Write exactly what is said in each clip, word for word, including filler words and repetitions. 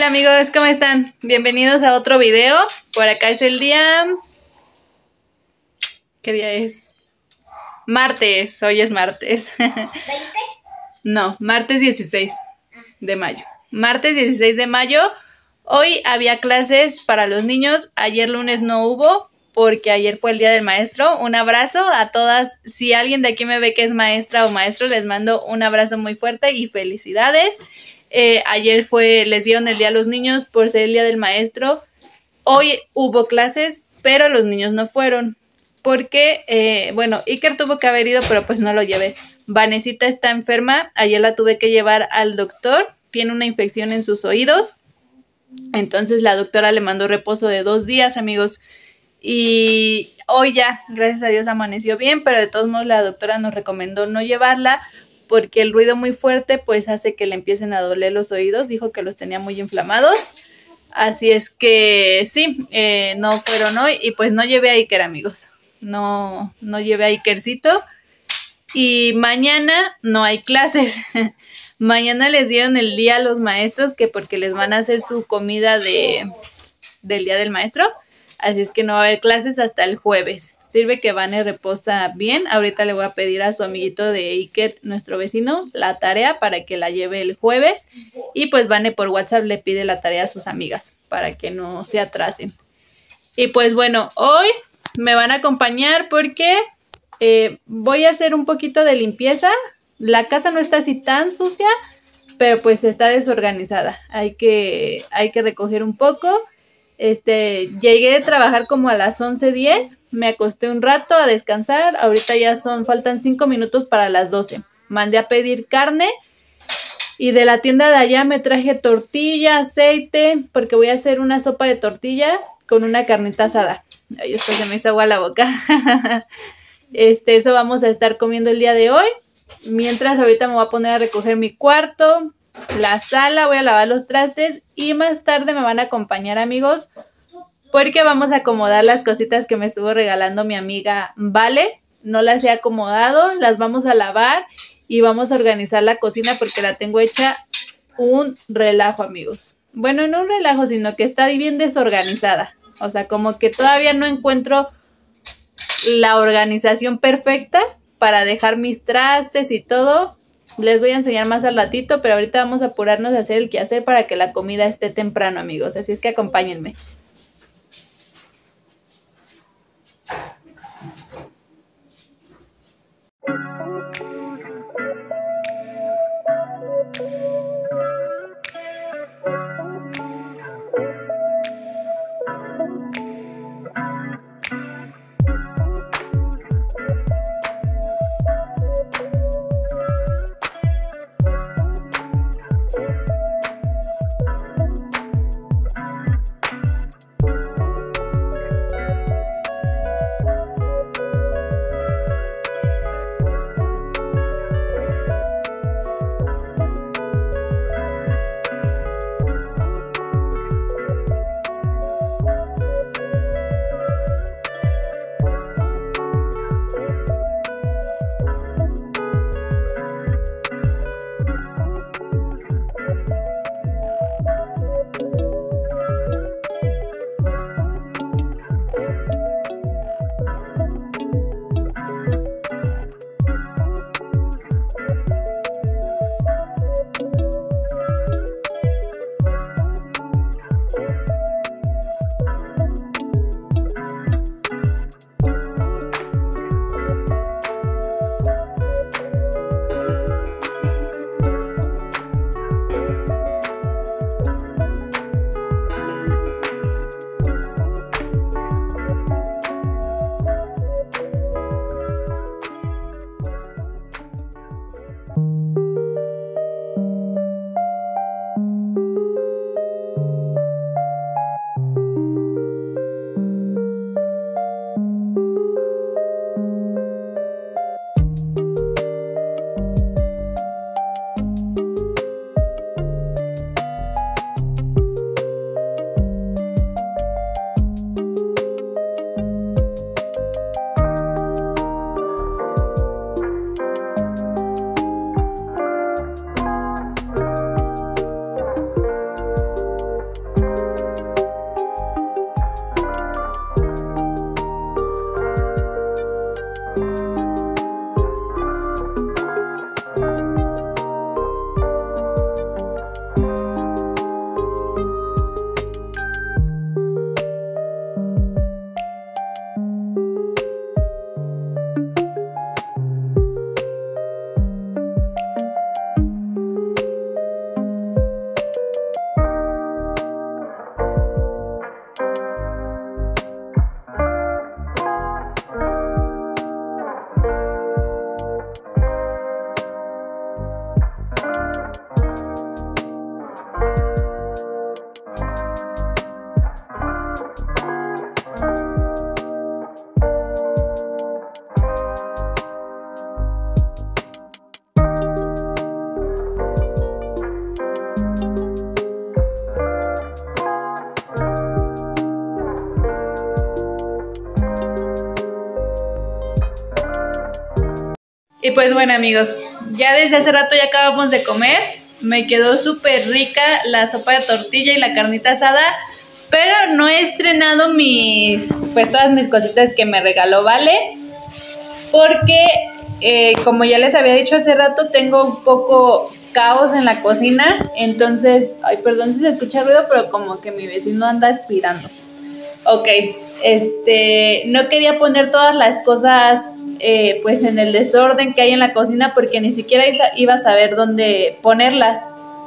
Hola amigos, ¿cómo están? Bienvenidos a otro video. Por acá es el día... ¿Qué día es? Martes, hoy es martes. ¿veinte? No, martes dieciséis de mayo. Martes dieciséis de mayo. Hoy había clases para los niños. Ayer lunes no hubo porque ayer fue el día del maestro. Un abrazo a todas. Si alguien de aquí me ve que es maestra o maestro, les mando un abrazo muy fuerte y felicidades. Eh, ayer fue, les dieron el día a los niños por ser el día del maestro. Hoy hubo clases, pero los niños no fueron. Porque, eh, bueno, Iker tuvo que haber ido, pero pues no lo llevé. Vanesita está enferma. Ayer la tuve que llevar al doctor. Tiene una infección en sus oídos. Entonces la doctora le mandó reposo de dos días, amigos. Y hoy ya, gracias a Dios, amaneció bien. Pero de todos modos la doctora nos recomendó no llevarla, porque el ruido muy fuerte pues hace que le empiecen a doler los oídos. Dijo que los tenía muy inflamados. Así es que sí, eh, no fueron hoy. Y pues no llevé a Iker, amigos. No, no llevé a Ikercito. Y mañana no hay clases. Mañana les dieron el día a los maestros, que porque les van a hacer su comida de, del día del maestro. Así es que no va a haber clases hasta el jueves. Sirve que Vane reposa bien. Ahorita le voy a pedir a su amiguito de Iker, nuestro vecino, la tarea para que la lleve el jueves. Y pues Vane por WhatsApp le pide la tarea a sus amigas para que no se atrasen. Y pues bueno, hoy me van a acompañar porque eh, voy a hacer un poquito de limpieza. La casa no está así tan sucia, pero pues está desorganizada. Hay que, hay que recoger un poco. Este, llegué de trabajar como a las once diez, me acosté un rato a descansar. Ahorita ya son, faltan cinco minutos para las doce. Mandé a pedir carne y de la tienda de allá me traje tortilla, aceite, porque voy a hacer una sopa de tortilla con una carnita asada. Ay, esto se me hizo agua la boca. Este, eso vamos a estar comiendo el día de hoy. Mientras ahorita me voy a poner a recoger mi cuarto, la sala, voy a lavar los trastes y más tarde me van a acompañar, amigos, porque vamos a acomodar las cositas que me estuvo regalando mi amiga Vale. No las he acomodado, las vamos a lavar y vamos a organizar la cocina porque la tengo hecha un relajo, amigos. Bueno, no un relajo, sino que está bien desorganizada. O sea, como que todavía no encuentro la organización perfecta para dejar mis trastes y todo. Les voy a enseñar más al ratito, pero ahorita vamos a apurarnos a hacer el quehacer para que la comida esté temprano, amigos. Así es que acompáñenme. pues bueno, amigos, ya desde hace rato ya acabamos de comer. Me quedó súper rica la sopa de tortilla y la carnita asada, pero no he estrenado mis, pues todas mis cositas que me regaló Vale, porque eh, como ya les había dicho hace rato, tengo un poco caos en la cocina. Entonces, ay, perdón si se escucha ruido, pero como que mi vecino anda aspirando. Ok, este, no quería poner todas las cosas eh, pues en el desorden que hay en la cocina, porque ni siquiera iba a saber dónde ponerlas.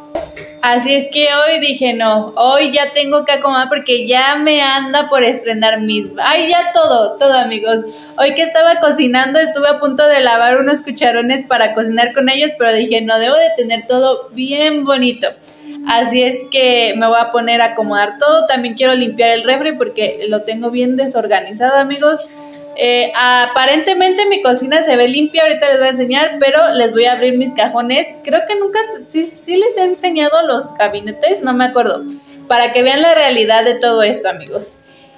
Así es que hoy dije, no, hoy ya tengo que acomodar porque ya me anda por estrenar mis... Ay, ya todo, todo, amigos. Hoy que estaba cocinando estuve a punto de lavar unos cucharones para cocinar con ellos, pero dije, no, debo de tener todo bien bonito. Así es que me voy a poner a acomodar todo. También quiero limpiar el refri porque lo tengo bien desorganizado, amigos. Eh, aparentemente mi cocina se ve limpia, ahorita les voy a enseñar, pero les voy a abrir mis cajones. Creo que nunca, sí, sí les he enseñado los gabinetes, no me acuerdo, para que vean la realidad de todo esto, amigos.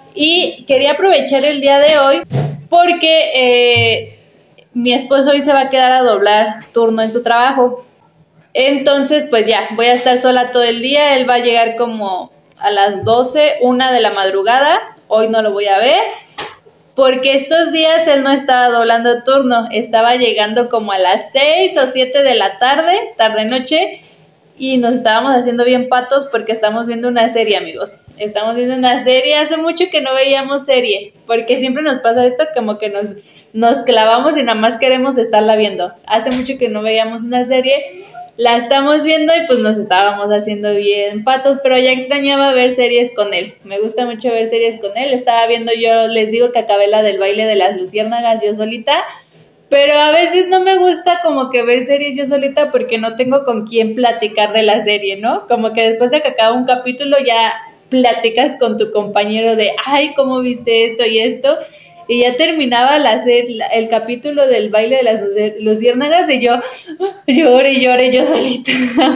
Y quería aprovechar el día de hoy porque eh, mi esposo hoy se va a quedar a doblar turno en su trabajo. Entonces pues ya, voy a estar sola todo el día. Él va a llegar como a las doce, una de la madrugada. Hoy no lo voy a ver porque estos días él no estaba doblando turno, estaba llegando como a las seis o siete de la tarde, tarde-noche, y nos estábamos haciendo bien patos porque estamos viendo una serie, amigos. Estamos viendo una serie, hace mucho que no veíamos serie, porque siempre nos pasa esto como que nos, nos clavamos y nada más queremos estarla viendo. Hace mucho que no veíamos una serie, la estamos viendo y pues nos estábamos haciendo bien patos, pero ya extrañaba ver series con él. Me gusta mucho ver series con él. Estaba viendo, yo les digo que acabé la del baile de las luciérnagas yo solita, pero a veces no me gusta como que ver series yo solita porque no tengo con quién platicar de la serie, ¿no? Como que después de que acaba un capítulo ya platicas con tu compañero de, ay, ¿cómo viste esto y esto? Y ya terminaba la serie, el capítulo del baile de las luciérnagas y yo lloré y lloré yo solita.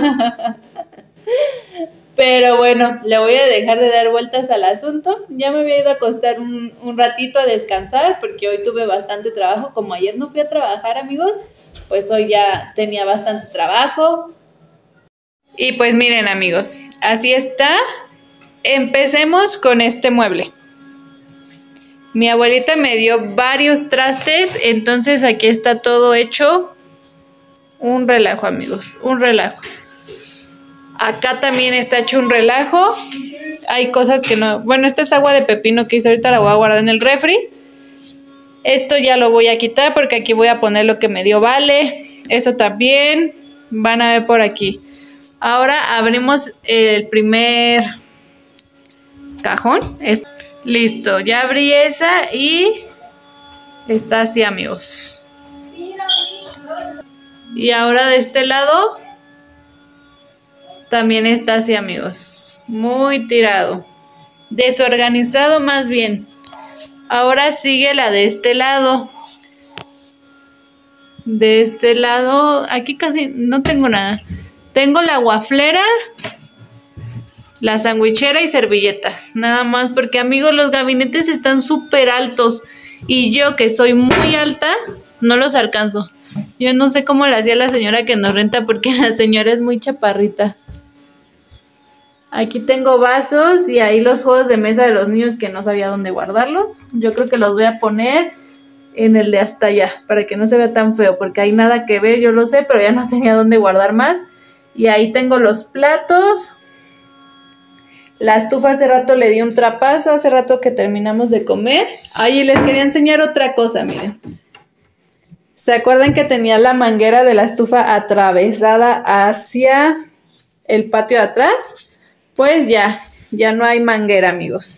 Pero bueno, le voy a dejar de dar vueltas al asunto. Ya me había ido a acostar un, un ratito a descansar porque hoy tuve bastante trabajo. Como ayer no fui a trabajar, amigos, pues hoy ya tenía bastante trabajo. Y pues miren, amigos, así está. Empecemos con este mueble. Mi abuelita me dio varios trastes, entonces aquí está todo hecho un relajo, amigos, un relajo. Acá también está hecho un relajo. Hay cosas que no... Bueno, esta es agua de pepino que hice ahorita, la voy a guardar en el refri. Esto ya lo voy a quitar porque aquí voy a poner lo que me dio Vale. Eso también van a ver por aquí. Ahora abrimos el primer cajón. Listo, ya abrí esa y está así, amigos. Y ahora de este lado también está así, amigos. Muy tirado. Desorganizado más bien. Ahora sigue la de este lado. De este lado, aquí casi no tengo nada. Tengo la guaflera, la sandwichera y servilletas, nada más, porque amigos los gabinetes están súper altos y yo que soy muy alta no los alcanzo. Yo no sé cómo le hacía la señora que nos renta porque la señora es muy chaparrita. Aquí tengo vasos y ahí los juegos de mesa de los niños que no sabía dónde guardarlos. Yo creo que los voy a poner en el de hasta allá para que no se vea tan feo, porque hay nada que ver, yo lo sé, pero ya no tenía dónde guardar más. Y ahí tengo los platos. La estufa hace rato le di un trapazo, hace rato que terminamos de comer. Ahí les quería enseñar otra cosa, miren. ¿Se acuerdan que tenía la manguera de la estufa atravesada hacia el patio de atrás? Pues ya, ya no hay manguera, amigos.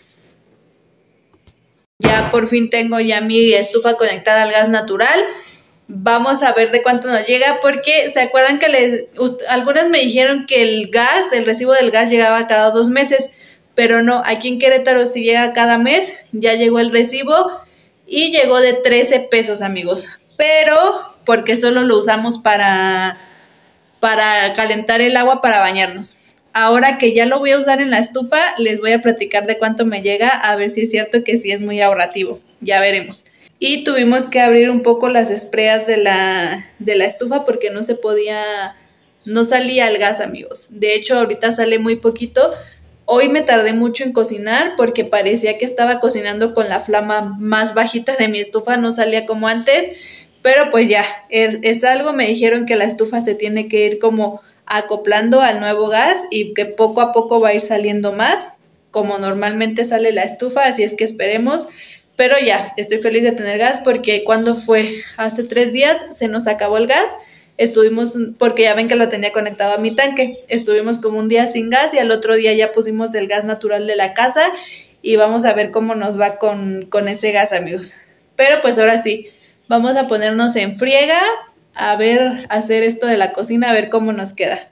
Ya por fin tengo ya mi estufa conectada al gas natural. Vamos a ver de cuánto nos llega, porque se acuerdan que les, algunas me dijeron que el gas, el recibo del gas llegaba cada dos meses, pero no, aquí en Querétaro sí llega cada mes. Ya llegó el recibo y llegó de trece pesos, amigos, pero porque solo lo usamos para, para calentar el agua para bañarnos. Ahora que ya lo voy a usar en la estufa, les voy a platicar de cuánto me llega, a ver si es cierto que sí es muy ahorrativo. Ya veremos. y tuvimos que abrir un poco las espreas de la, de la estufa porque no se podía, no salía el gas, amigos. De hecho, ahorita sale muy poquito. Hoy me tardé mucho en cocinar porque parecía que estaba cocinando con la flama más bajita de mi estufa, no salía como antes, pero pues ya, es algo. Me dijeron que la estufa se tiene que ir como acoplando al nuevo gas y que poco a poco va a ir saliendo más, como normalmente sale la estufa, así es que esperemos. Pero ya, estoy feliz de tener gas porque cuando fue hace tres días se nos acabó el gas. Estuvimos, porque ya ven que lo tenía conectado a mi tanque, estuvimos como un día sin gas y al otro día ya pusimos el gas natural de la casa y vamos a ver cómo nos va con, con ese gas, amigos. Pero pues ahora sí, vamos a ponernos en friega, a ver, hacer esto de la cocina, a ver cómo nos queda.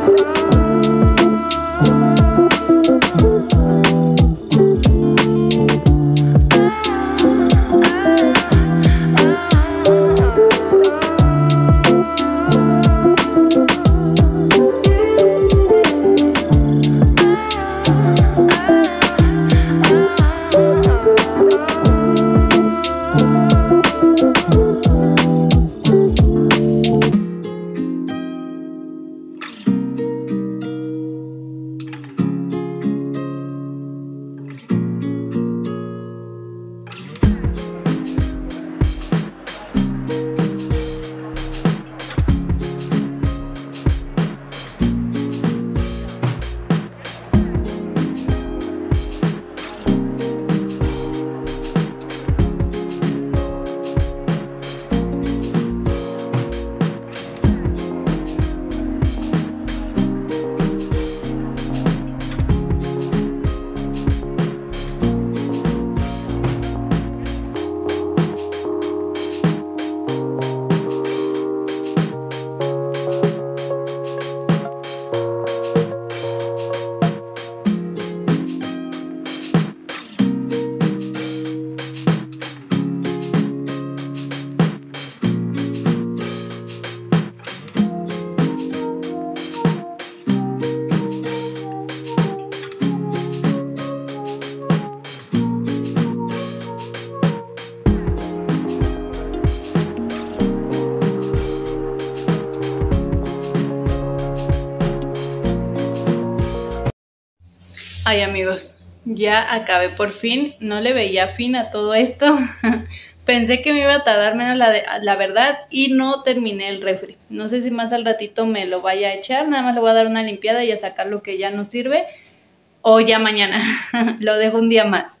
Ay, amigos, ya acabé por fin. No le veía fin a todo esto. Pensé que me iba a tardar menos la, de, la verdad y no terminé el refri. No sé si más al ratito me lo vaya a echar. Nada más le voy a dar una limpiada y a sacar lo que ya no sirve. O ya mañana. Lo dejo un día más.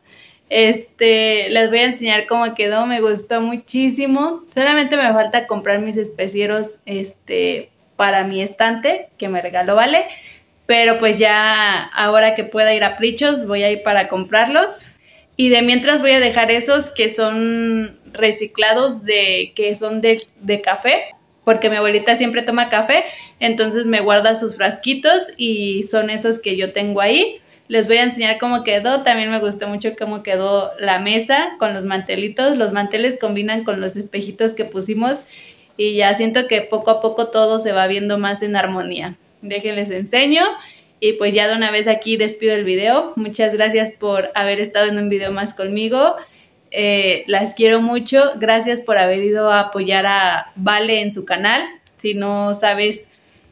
Este, les voy a enseñar cómo quedó. Me gustó muchísimo. Solamente me falta comprar mis especieros este, para mi estante que me regaló Vale. Pero pues ya ahora que pueda ir a Prichos voy a ir para comprarlos. Y de mientras voy a dejar esos que son reciclados, de que son de, de café. Porque mi abuelita siempre toma café. Entonces me guarda sus frasquitos y son esos que yo tengo ahí. Les voy a enseñar cómo quedó. También me gustó mucho cómo quedó la mesa con los mantelitos. Los manteles combinan con los espejitos que pusimos. Y ya siento que poco a poco todo se va viendo más en armonía. Déjenles enseño y pues ya de una vez aquí despido el video. Muchas gracias por haber estado en un video más conmigo. Eh, las quiero mucho. Gracias por haber ido a apoyar a Vale en su canal. Si no sabes,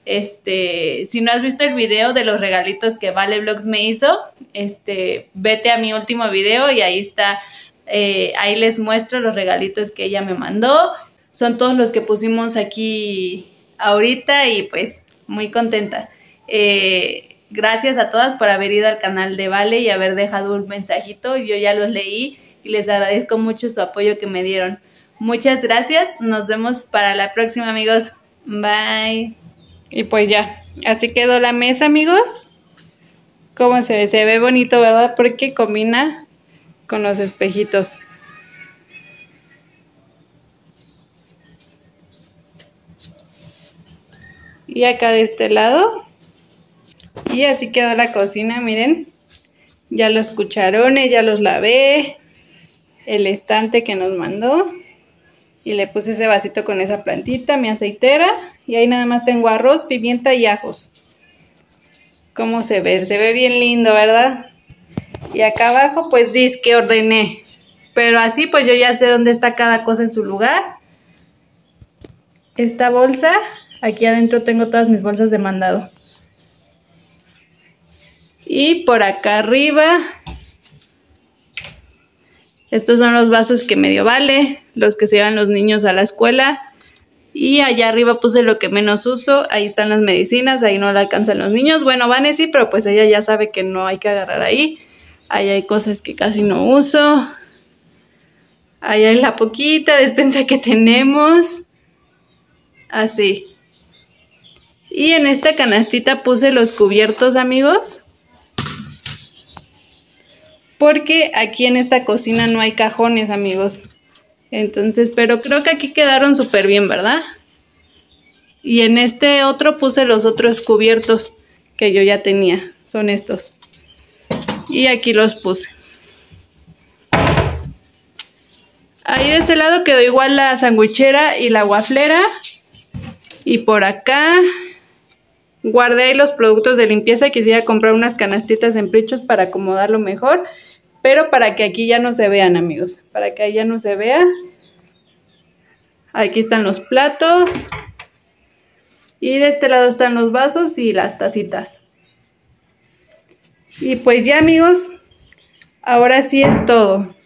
este, si no has visto el video de los regalitos que Vale Vlogs me hizo, este, vete a mi último video y ahí está. Eh, ahí les muestro los regalitos que ella me mandó. Son todos los que pusimos aquí ahorita y pues muy contenta. Eh, gracias a todas por haber ido al canal de Vale y haber dejado un mensajito. Yo ya los leí y les agradezco mucho su apoyo que me dieron. Muchas gracias. Nos vemos para la próxima, amigos. Bye. Y pues ya, así quedó la mesa, amigos. ¿Cómo se ve? Se ve bonito, ¿verdad? Porque combina con los espejitos. Y acá de este lado. Y así quedó la cocina, miren. Ya los cucharones, ya los lavé. El estante que nos mandó. Y le puse ese vasito con esa plantita, mi aceitera. Y ahí nada más tengo arroz, pimienta y ajos. ¿Cómo se ve? Se ve bien lindo, ¿verdad? Y acá abajo pues dice que ordené. Pero así pues yo ya sé dónde está cada cosa en su lugar. Esta bolsa... Aquí adentro tengo todas mis bolsas de mandado. Y por acá arriba, estos son los vasos que me dio Vale, los que se llevan los niños a la escuela. Y allá arriba puse lo que menos uso. Ahí están las medicinas, ahí no le alcanzan los niños. Bueno, Vane sí, pero pues ella ya sabe que no hay que agarrar ahí. Ahí hay cosas que casi no uso. Ahí hay la poquita despensa que tenemos. Así. Y en esta canastita puse los cubiertos, amigos. Porque aquí en esta cocina no hay cajones, amigos. Entonces, pero creo que aquí quedaron súper bien, ¿verdad? Y en este otro puse los otros cubiertos que yo ya tenía. Son estos. Y aquí los puse. Ahí de ese lado quedó igual la sandwichera y la waflera. Y por acá guardé ahí los productos de limpieza. Quisiera comprar unas canastitas en Prichos para acomodarlo mejor. Pero para que aquí ya no se vean, amigos. Para que ahí ya no se vea. Aquí están los platos. Y de este lado están los vasos y las tacitas. Y pues ya, amigos, ahora sí es todo.